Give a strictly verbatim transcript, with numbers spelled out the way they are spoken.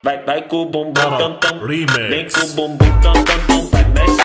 Vai, vai com o bumbum tam tam, Remix. vem com o bumbum tam tam tam, vai mexe.